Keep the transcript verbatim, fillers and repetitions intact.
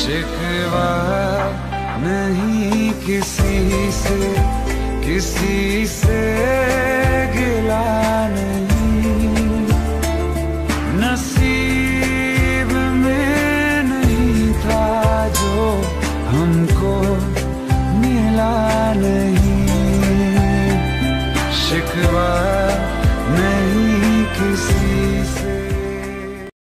शिकवा नहीं किसी से, किसी से गिला नहीं, नसीब में नहीं था जो हमको मिला नहीं। शिकवा